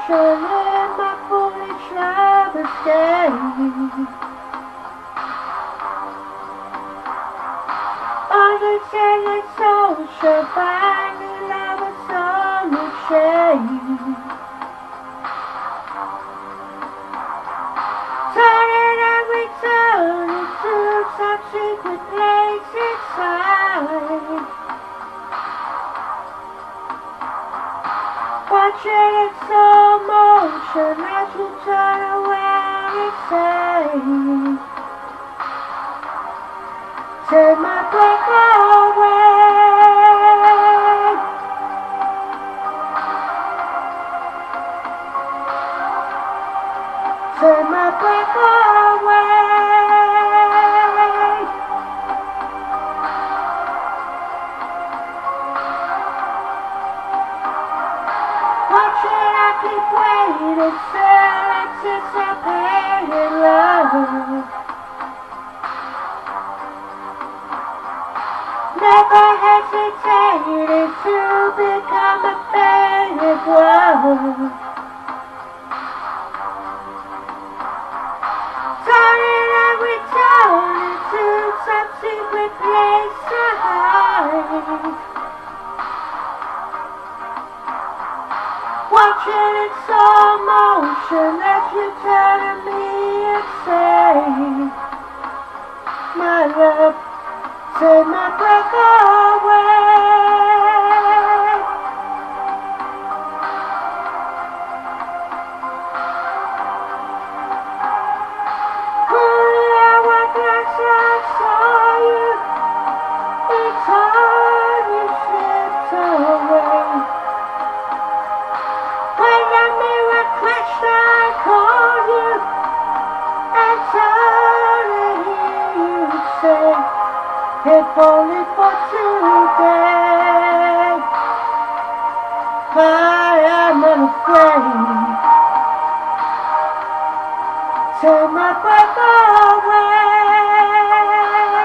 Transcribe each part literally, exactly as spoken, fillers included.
motion in my foolish love escape. Understanding social finding love is solid shade. Turning and returning to some secret place inside. Watching in slow motion as you turn around and say, take my breath away. Take my breath away. Watching, I keep waiting, silence is a pain in love. Never hesitated to become a faded one. Turning and returning to some secret place to hide. Watching in slow motion as you turn to me and say, my love, take my breath away. Pulling out my glass, I saw you. It's hard you slipped away. When the mirror crashed, I called you and suddenly you say, if only for today, I am unafraid. Take my breath away.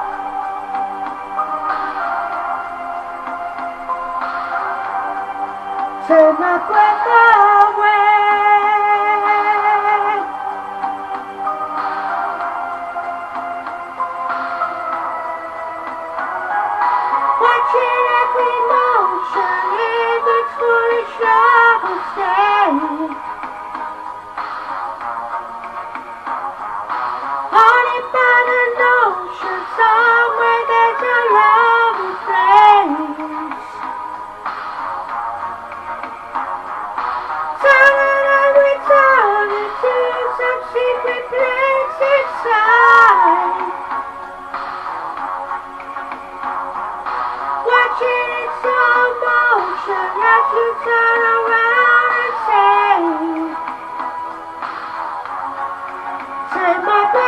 Take my breath away. Watching every motion in this foolish love escape. Haunted by the notion somewhere there's a lovely place. Turning and returning to some secret place inside. Watching in slow motion as you turn around and say, take my breath